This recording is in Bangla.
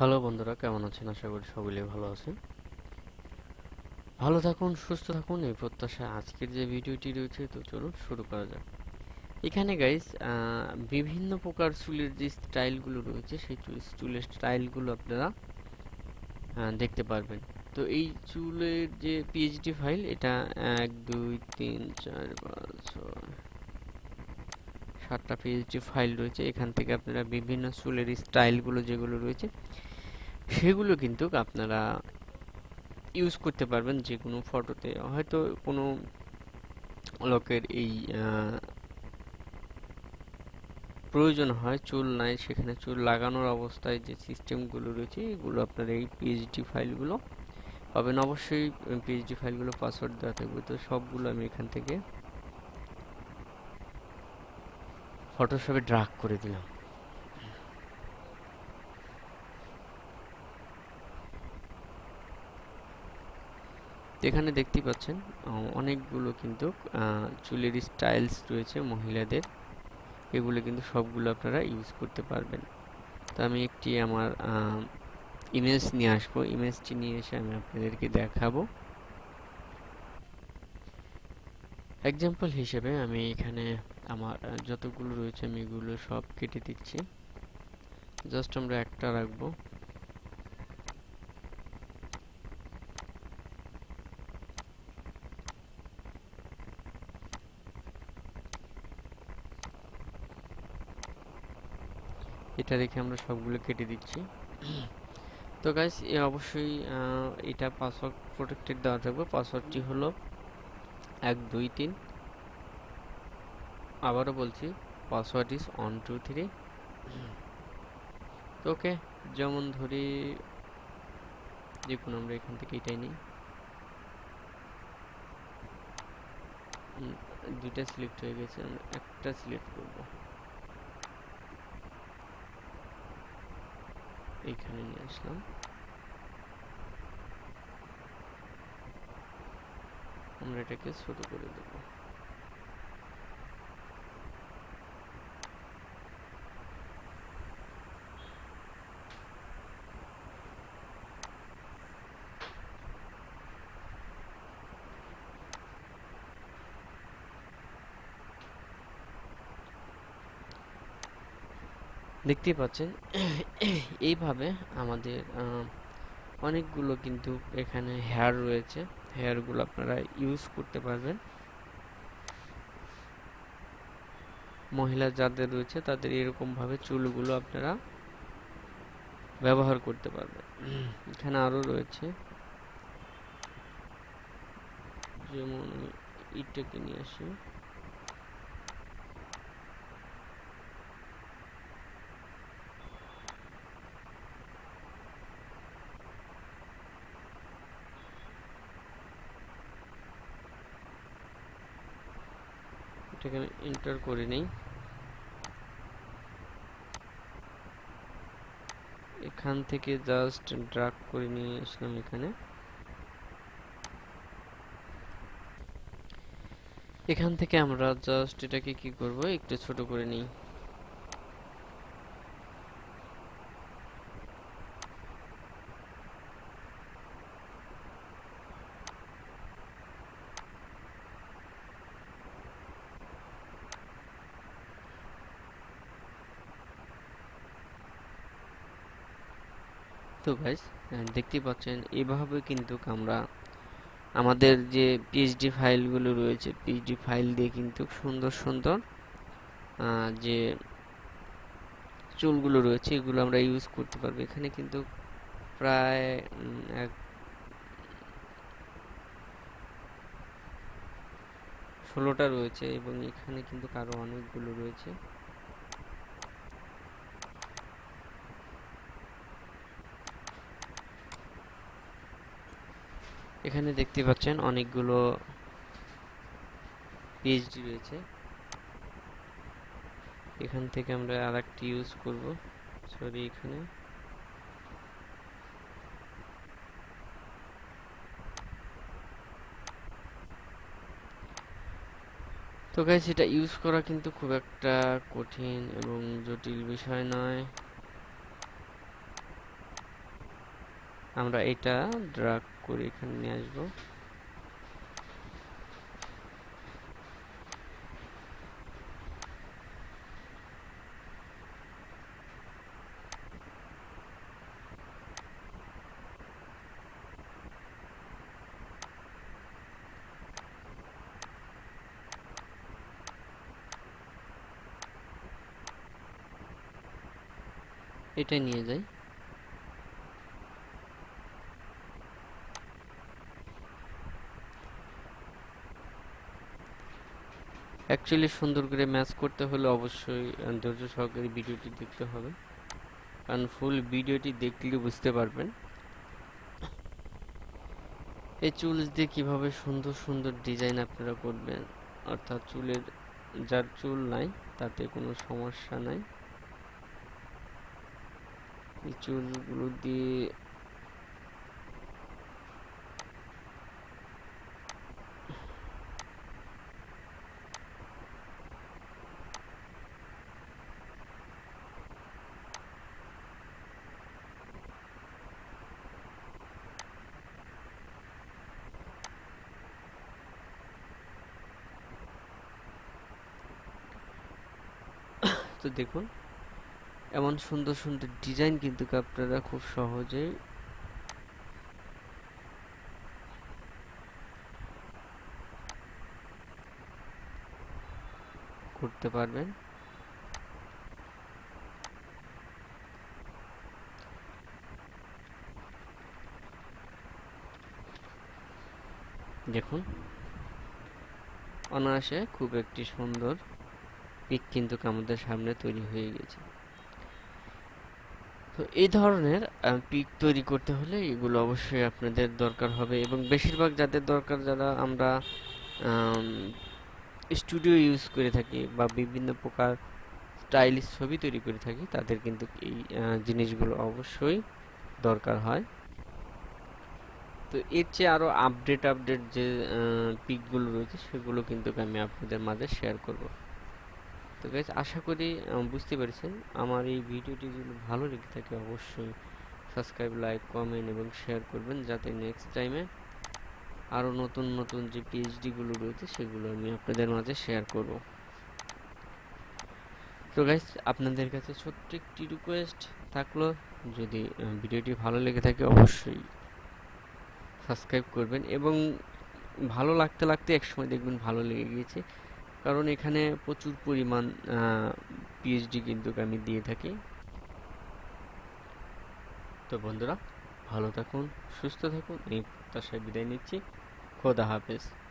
হ্যালো বন্ধুরা, কেমন আছেন? আশা করি সকলেই ভালো আছেন। ভালো থাকুন, সুস্থ থাকুন এই প্রত্যাশায় আজকের যে ভিডিওটি রয়েছে, তো চলুন শুরু করা যাক। এখানে গাইস বিভিন্ন প্রকার চুলের যে স্টাইলগুলো রয়েছে, সেই চুলের স্টাইলগুলো আপনারা দেখতে পারবেন। তো এই চুলের যে পিএইচডি ফাইল, এটা 1 2 3 4 5 6 7টা পিএইচডি ফাইল রয়েছে। এখান থেকে আপনারা বিভিন্ন চুলের স্টাইলগুলো যেগুলো রয়েছে সেগুলো কিন্তু আপনারা ইউজ করতে পারবেন যে কোনো ফটোতে। হয়তো কোনো লোকের এই প্রয়োজন হয়, চুল নাই, সেখানে চুল লাগানোর অবস্থায় যে সিস্টেমগুলো রয়েছে এগুলো আপনার এই পিএইচডি ফাইলগুলো পাবেন। অবশ্যই পিএইচডি ফাইলগুলো পাসওয়ার্ড দেওয়া থাকবে। তো সবগুলো আমি এখান থেকে ফটোশপে ড্রাগ করে দিলাম। এখানে দেখতেই পাচ্ছেন অনেকগুলো কিন্তু চুলের স্টাইলস রয়েছে মহিলাদের। এগুলো কিন্তু সবগুলো আপনারা ইউজ করতে পারবেন। তো আমি একটি আমার ইমেজ নিয়ে আসবো। ইমেজটি নিয়ে এসে আমি আপনাদেরকে দেখাবো। এক্সাম্পল হিসেবে আমি এখানে আমার যতগুলো রয়েছে আমি এগুলো সব কেটে দিচ্ছি। জাস্ট আমরা একটা রাখবো। এটা রেখে আমরা সবগুলো কেটে দিচ্ছি। তো গাইস অবশ্যই এটা পাসওয়ার্ড প্রোটেক্টেড দেওয়া থাকবে। পাসওয়ার্ডটি হলো 1 2 3। আবারও বলছি, পাসওয়ার্ড ইজ 1 2 3। তো ওকে, যেমন ধরি যে কোনো আমরা এখান থেকে এটাই নিই। দুইটা সিলেক্ট হয়ে গেছে, আমরা একটা সিলেক্ট করব। এইখানে নিয়ে আসলাম। আমরা এটাকে ছোট করে দেব। দেখতেই পাচ্ছেন এইভাবে আমাদের অনেকগুলো কিন্তু এখানে হেয়ার রয়েছে। হেয়ারগুলো আপনারা ইউজ করতে পারবেন। মহিলা যাদের রয়েছে তাদের এরকমভাবে চুলগুলো আপনারা ব্যবহার করতে পারবেন। এখানে আরও রয়েছে, যেমন আমি ইটটাকে নিয়ে আসি। এটাকে আমি এন্টার করে নেই। এখান থেকে জাস্ট ড্রাগ করে নিয়ে আসলাম এখানে। এখান থেকে আমরা জাস্ট এটাকে কি করব, একটু ছোট করে নিই। তো গাইস দেখতেই পাচ্ছেন এভাবে কিন্তু আমরা আমাদের যে পিএইচডি ফাইলগুলো রয়েছে, পিএইচডি ফাইল দিয়ে কিন্তু সুন্দর সুন্দর যে চুলগুলো রয়েছে এগুলো আমরা ইউজ করতে পারবো। এখানে কিন্তু প্রায় 16টা রয়েছে এবং এখানে কিন্তু আরো অনেকগুলো রয়েছে। এখানে দেখতে পাচ্ছেন অনেকগুলো পিএইচডি রয়েছে। এখান থেকে আমরা আরেকটি ইউজ করব। সরি, এখানে তো গাইস এটা ইউজ করা কিন্তু খুব একটা কঠিন এবং জটিল বিষয় নয়। আমরা এটা ড্র্যাগ করে এখানে নিয়ে আসবো। এটা নিয়ে যাই। অ্যাকচুয়ালি সুন্দর করে ম্যাচ করতে হলে অবশ্যই ধৈর্য সহকারে ভিডিওটি দেখতে হবে, কারণ ফুল ভিডিওটি দেখলে বুঝতে পারবেন এই চুলস দিয়ে কিভাবে সুন্দর সুন্দর ডিজাইন আপনারা করবেন। অর্থাৎ চুলের, যার চুল নাই তাতে কোনো সমস্যা নাই, এই চুলগুলো দিয়ে তো দেখুন এমন সুন্দর সুন্দর ডিজাইন কিন্তু আপনারা খুব সহজেই করতে পারবেন। দেখুন অনায়াসে খুব একটি সুন্দর পিক কিন্তু আমাদের সামনে তৈরি হয়ে গেছে। তো এই ধরনের পিক তৈরি করতে হলে এগুলো অবশ্যই আপনাদের দরকার হবে, এবং বেশিরভাগ যাদের দরকার, যারা আমরা স্টুডিও ইউজ করে থাকি বা বিভিন্ন প্রকার স্টাইলিশ ছবি তৈরি করে থাকি, তাদের কিন্তু এই জিনিসগুলো অবশ্যই দরকার হয়। তো এর চেয়ে আরও আপডেট যে পিকগুলো রয়েছে সেগুলো কিন্তু আমি আপনাদের মাঝে শেয়ার করব। তো গাইস আশা করি বুঝতে পেরেছেন। আমার এই ভিডিওটি যদি ভালো লেগে থাকে অবশ্যই সাবস্ক্রাইব, লাইক, কমেন্ট এবং শেয়ার করবেন, যাতে নেক্সট টাইমে আরও নতুন নতুন যে পিএইচডিগুলো রয়েছে সেগুলো আমি আপনাদের মাঝে শেয়ার করব। তো গাইস আপনাদের কাছে ছোট্ট একটি রিকোয়েস্ট থাকলো, যদি ভিডিওটি ভালো লেগে থাকে অবশ্যই সাবস্ক্রাইব করবেন, এবং ভালো লাগতে লাগতে একসময় দেখবেন ভালো লেগে গিয়েছে, কারণ এখানে প্রচুর পরিমাণ পিএইচডি কিন্তু আমি দিয়ে থাকি। তো বন্ধুরা ভালো থাকুন, সুস্থ থাকুন, এই প্রত্যাশায় বিদায় নিচ্ছি। খোদা হাফেজ।